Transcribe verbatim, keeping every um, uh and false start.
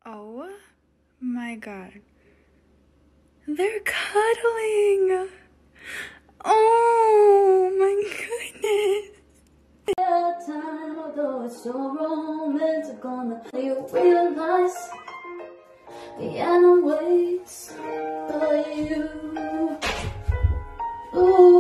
Oh my god. They're cuddling! Oh my goodness! Time, although it's so romantic, gonna you realize Vienna waits for you. Ooh.